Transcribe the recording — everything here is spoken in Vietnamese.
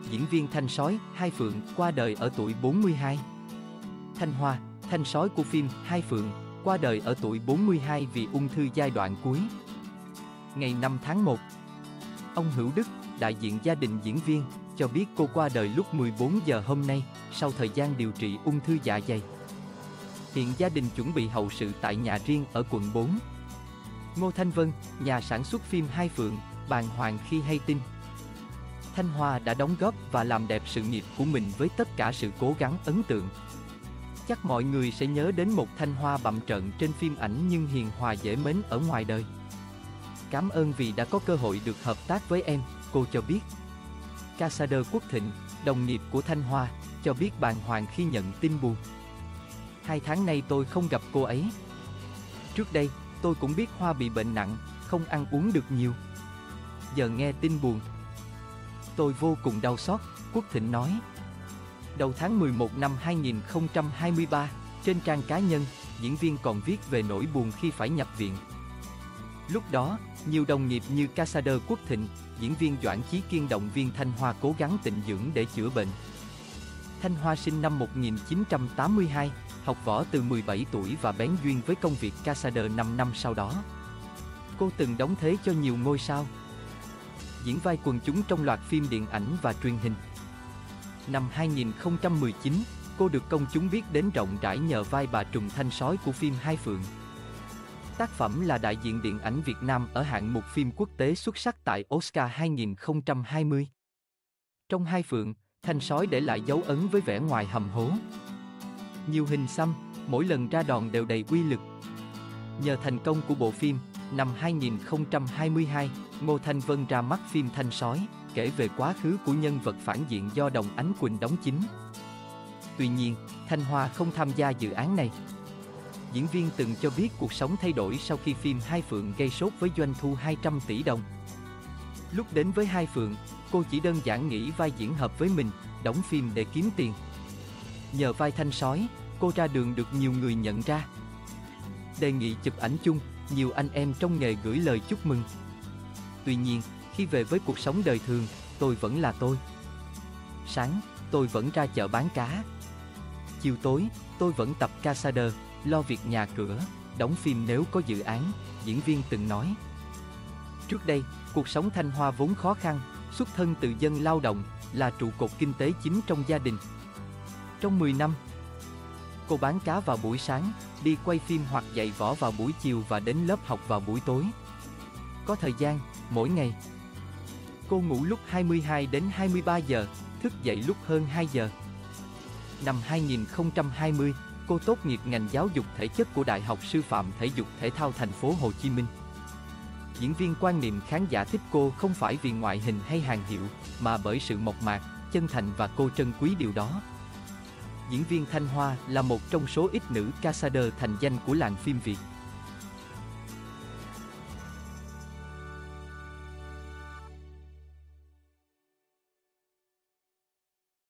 diễn viên Thanh Sói, Hai Phượng, qua đời ở tuổi 42. Thanh Hoa, Thanh Sói của phim Hai Phượng, qua đời ở tuổi 42 vì ung thư giai đoạn cuối. Ngày 5 tháng 1, ông Hữu Đức, đại diện gia đình diễn viên, cho biết cô qua đời lúc 14 giờ hôm nay, sau thời gian điều trị ung thư dạ dày. Hiện gia đình chuẩn bị hậu sự tại nhà riêng ở quận 4. Ngô Thanh Vân, nhà sản xuất phim Hai Phượng, bàng hoàng khi hay tin Thanh Hoa đã đóng góp và làm đẹp sự nghiệp của mình với tất cả sự cố gắng ấn tượng. Chắc mọi người sẽ nhớ đến một Thanh Hoa bặm trợn trên phim ảnh nhưng hiền hòa dễ mến ở ngoài đời. Cảm ơn vì đã có cơ hội được hợp tác với em, cô cho biết. Casader Quốc Thịnh, đồng nghiệp của Thanh Hoa, cho biết bàng hoàng khi nhận tin buồn. 2 tháng nay tôi không gặp cô ấy. Trước đây, tôi cũng biết Hoa bị bệnh nặng, không ăn uống được nhiều. Giờ nghe tin buồn, tôi vô cùng đau xót, Quốc Thịnh nói. Đầu tháng 11 năm 2023, trên trang cá nhân, diễn viên còn viết về nỗi buồn khi phải nhập viện. Lúc đó, nhiều đồng nghiệp như Casader Quốc Thịnh, diễn viên Doãn Chí Kiên động viên Thanh Hoa cố gắng tịnh dưỡng để chữa bệnh. Thanh Hoa sinh năm 1982, học võ từ 17 tuổi và bén duyên với công việc Casader 5 năm sau đó. Cô từng đóng thế cho nhiều ngôi sao, diễn vai quần chúng trong loạt phim điện ảnh và truyền hình. Năm 2019, cô được công chúng biết đến rộng rãi nhờ vai bà Trùm Thanh Sói của phim Hai Phượng. Tác phẩm là đại diện điện ảnh Việt Nam ở hạng mục phim quốc tế xuất sắc tại Oscar 2020. Trong Hai Phượng, Thanh Sói để lại dấu ấn với vẻ ngoài hầm hố. Nhiều hình xăm, mỗi lần ra đòn đều đầy uy lực. Nhờ thành công của bộ phim, năm 2022, Ngô Thanh Vân ra mắt phim Thanh Sói, kể về quá khứ của nhân vật phản diện do Đồng Ánh Quỳnh đóng chính. Tuy nhiên, Thanh Hoa không tham gia dự án này. Diễn viên từng cho biết cuộc sống thay đổi sau khi phim Hai Phượng gây sốt với doanh thu 200 tỷ đồng. Lúc đến với Hai Phượng, cô chỉ đơn giản nghĩ vai diễn hợp với mình, đóng phim để kiếm tiền. Nhờ vai Thanh Sói, cô ra đường được nhiều người nhận ra. Đề nghị chụp ảnh chung, nhiều anh em trong nghề gửi lời chúc mừng. Tuy nhiên, khi về với cuộc sống đời thường, tôi vẫn là tôi. Sáng, tôi vẫn ra chợ bán cá. Chiều tối, tôi vẫn tập Casader, lo việc nhà cửa, đóng phim nếu có dự án, diễn viên từng nói. Trước đây, cuộc sống Thanh Hoa vốn khó khăn, xuất thân từ dân lao động, là trụ cột kinh tế chính trong gia đình. Trong 10 năm, cô bán cá vào buổi sáng, đi quay phim hoặc dạy võ vào buổi chiều và đến lớp học vào buổi tối. Có thời gian, mỗi ngày, cô ngủ lúc 22 đến 23 giờ, thức dậy lúc hơn 2 giờ. Năm 2020, cô tốt nghiệp ngành giáo dục thể chất của Đại học Sư phạm Thể dục Thể thao Thành phố Hồ Chí Minh. Diễn viên quan niệm khán giả thích cô không phải vì ngoại hình hay hàng hiệu, mà bởi sự mộc mạc, chân thành và cô trân quý điều đó. Diễn viên Thanh Hoa là một trong số ít nữ Casader thành danh của làng phim Việt.